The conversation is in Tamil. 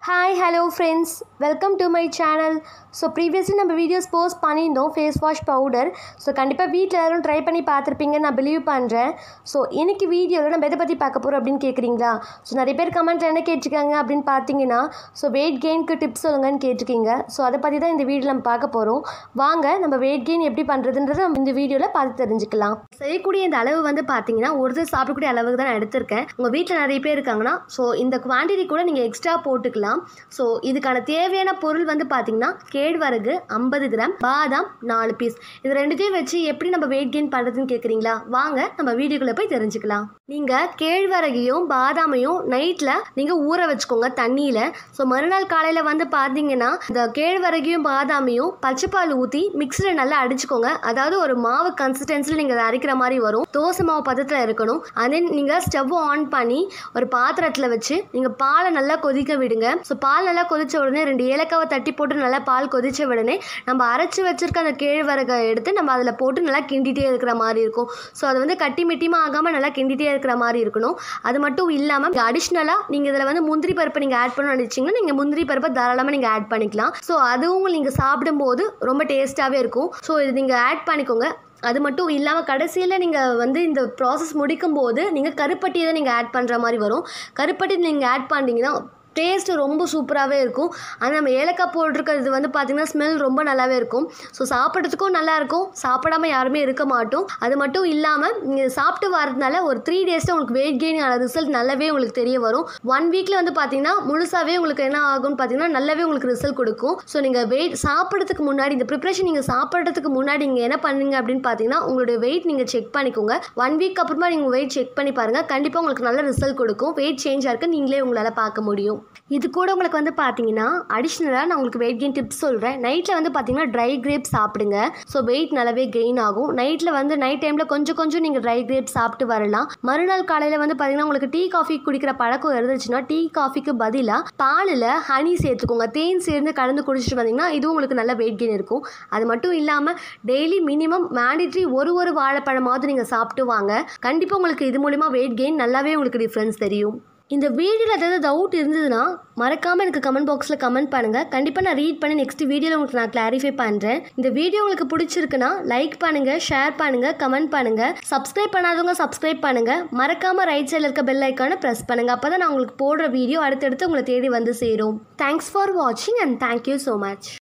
Hi, hello friends, welcome to my channel. So previously நம்ம வீடியோஸ் போஸ்ட் பண்ணியிருந்தோம் ஃபேஸ் வாஷ் பவுடர். ஸோ கண்டிப்பாக வீட்டில் எல்லாரும் ட்ரை பண்ணி பார்த்துருப்பீங்கன்னு நான் பிலீவ் பண்ணுறேன். ஸோ இன்றைக்கி வீடியோவில் நம்ம எதை பற்றி பார்க்க போகிறோம் அப்படின்னு கேட்குறீங்களா? ஸோ நிறைய பேர் கமெண்ட்டில் என்ன கேட்டிருக்காங்க அப்படின்னு பார்த்தீங்கன்னா, ஸோ வெயிட் கெயினுக்கு டிப்ஸ் சொல்லுங்கன்னு கேட்டிருக்கீங்க. ஸோ அதை பற்றி தான் இந்த வீடியோவில் நம்ம பார்க்க போகிறோம். வாங்க நம்ம வெயிட் கெயின் எப்படி பண்ணுறதுன்றதை நம்ம இந்த வீடியோவில் பார்த்து தெரிஞ்சுக்கலாம். செய்யக்கூடிய இந்த அளவு வந்து பார்த்தீங்கன்னா ஒருத்தர் சாப்பிடக்கூடிய அளவுக்கு தான் நான் எடுத்திருக்கேன். உங்கள் வீட்டில் நிறைய பேர் இருக்காங்கன்னா ஸோ இந்த குவான்டிட்டி கூட நீங்கள் எக்ஸ்ட்ரா போட்டுக்கலாம். ஸோ இதுக்கான தேவையான பொருள் வந்து பார்த்தீங்கன்னா கேழ்வரகு 50 கிராம், பாதாம் 4 பீஸ். இது ரெண்டுத்தையும் வச்சு எப்படி நம்ம வெயிட் கெயின் பண்ணுறதுன்னு கேட்குறீங்களா? வாங்க நம்ம வீடியோக்குள்ளே போய் தெரிஞ்சுக்கலாம். நீங்கள் கேழ்வரகையும் பாதாமையும் நைட்டில் நீங்கள் ஊற வச்சுக்கோங்க தண்ணியில். ஸோ மறுநாள் காலையில் வந்து பார்த்தீங்கன்னா இந்த கேழ்வரகையும் பாதாமையும் பச்சைப்பால் ஊற்றி மிக்ஸில் நல்லா அடிச்சுக்கோங்க. அதாவது ஒரு மாவு கன்சிஸ்டன்சியில் நீங்கள் அதை அரைக்கிற மாதிரி வரும். தோசை மாவு பதத்தில் இருக்கணும். அதே நீங்கள் ஸ்டவ் ஆன் பண்ணி ஒரு பாத்திரத்தில் வச்சு நீங்கள் பாலை நல்லா கொதிக்க விடுங்க. ஸோ பால் நல்லா கொதித்த உடனே 2 ஏலக்காவை தட்டி போட்டு நல்லா பால் கொதித்த உடனே நம்ம அரைச்சி வச்சுருக்க அந்த கேழ்வரகை எடுத்து நம்ம அதில் போட்டு நல்லா கிண்டிகிட்டே இருக்கிற மாதிரி இருக்கும். ஸோ அது வந்து கட்டி மெட்டியமாக ஆகாமல் நல்லா கிண்டிகிட்டே இருக்கிற மாதிரி இருக்கணும். அது மட்டும் இல்லாமல் அடிஷ்னலாக நீங்கள் இதில் வந்து முந்திரி பருப்பை நீங்கள் ஆட் பண்ணணும்னு நினச்சிங்கன்னா நீங்கள் முந்திரி பருப்பை தாராளமாக நீங்கள் ஆட் பண்ணிக்கலாம். ஸோ அதுவும் நீங்கள் சாப்பிடும்போது ரொம்ப டேஸ்ட்டாகவே இருக்கும். ஸோ இது நீங்கள் ஆட் பண்ணிக்கோங்க. அது மட்டும் இல்லாமல் கடைசியில் நீங்கள் வந்து இந்த ப்ராசஸ் முடிக்கும் போது நீங்கள் கருப்பட்டியை தான் நீங்கள் ஆட் பண்ணுற மாதிரி வரும். கருப்பட்டி நீங்கள் ஆட் பண்ணிங்கன்னா டேஸ்ட்டு ரொம்ப சூப்பராகவே இருக்கும். ஆனால் நம்ம ஏலக்காய் போட்டிருக்கிறது வந்து பார்த்திங்கன்னா ஸ்மெல் ரொம்ப நல்லாவே இருக்கும். ஸோ சாப்பிட்றதுக்கும் நல்லாயிருக்கும், சாப்பிடாமல் யாருமே இருக்க மாட்டோம். அது மட்டும் இல்லாமல் நீங்கள் சாப்பிட்டு வரதுனால ஒரு 3 டேஸில் உங்களுக்கு வெயிட் கெயின் ஆன ரிசல்ட் நல்லாவே உங்களுக்கு தெரிய வரும். 1 வீக்கில் வந்து பார்த்திங்கன்னா முழுசாகவே உங்களுக்கு என்ன ஆகும்னு பார்த்திங்கன்னா நல்லாவே உங்களுக்கு ரிசல்ட் கொடுக்கும். ஸோ நீங்கள் வெயிட் சாப்பிட்றதுக்கு முன்னாடி இந்த ப்ரிப்ரேஷன் நீங்கள் சாப்பிட்றதுக்கு முன்னாடி நீங்கள் என்ன பண்ணுங்க அப்படின்னு பார்த்தீங்கன்னா உங்களுடைய வெயிட் நீங்கள் செக் பண்ணிக்கோங்க. 1 வீக் அப்புறமா நீங்கள் வெயிட் செக் பண்ணி பாருங்கள். கண்டிப்பாக உங்களுக்கு நல்ல ரிசல்ட் கொடுக்கும். வெயிட் சேஞ்ச் ஆகிருக்கு நீங்களே உங்களால் பார்க்க முடியும். இது கூட உங்களுக்கு வந்து பார்த்தீங்கன்னா அடிஷ்னலாக நான் உங்களுக்கு வெயிட் கெயின் டிப்ஸ் சொல்கிறேன். நைட்டில் வந்து பார்த்தீங்கன்னா ட்ரை கிரேப்ஸ் சாப்பிடுங்க. ஸோ வெயிட் நல்லாவே கெயின் ஆகும். நைட்டில் வந்து நைட் டைமில் கொஞ்சம் நீங்கள் ட்ரை கிரேப்ஸ் சாப்பிட்டு வரலாம். மறுநாள் காலையில் வந்து பார்த்தீங்கன்னா உங்களுக்கு டீ காஃபி குடிக்கிற பழக்கம் இருந்துச்சுன்னா டீ காஃபிக்கு பதிலாக பாலில் ஹனி சேர்த்துக்கோங்க. தேன் சேர்ந்து கலந்து குடிச்சிட்டு வந்தீங்கன்னா இதுவும் உங்களுக்கு நல்ல வெயிட் கெயின் இருக்கும். அது மட்டும் இல்லாமல் டெய்லி மினிமம் மேண்டிட்ரி ஒரு வாழைப்பழமாவது நீங்கள் சாப்பிட்டு வாங்க. கண்டிப்பாக உங்களுக்கு இது மூலிமா வெயிட் கெயின் நல்லாவே உங்களுக்கு டிஃப்ரென்ஸ் தெரியும். இந்த வீடியோவில் ஏதாவது டவுட் இருந்ததுன்னா மறக்காமல் எனக்கு கமெண்ட் பாக்ஸில் கமெண்ட் பண்ணுங்கள். கண்டிப்பாக நான் ரீட் பண்ணி நெக்ஸ்ட் வீடியோவில் உங்களுக்கு நான் கிளாரிஃபை பண்ணுறேன். இந்த வீடியோ உங்களுக்கு பிடிச்சிருக்குன்னா லைக் பண்ணுங்கள், ஷேர் பண்ணுங்கள், கமெண்ட் பண்ணுங்கள். சப்ஸ்கிரைப் பண்ணாதவங்க சப்ஸ்கிரைப் பண்ணுங்கள். மறக்காமல் ரைட் சைடில் இருக்க பெல் ஐக்கானை ப்ரெஸ் பண்ணுங்கள். அப்போ தான் நான் உங்களுக்கு போடுற வீடியோ அடுத்தடுத்து உங்களை தேடி வந்து சேரும். தேங்க்ஸ் ஃபார் வாட்சிங் அண்ட் தேங்க்யூ ஸோ மச்.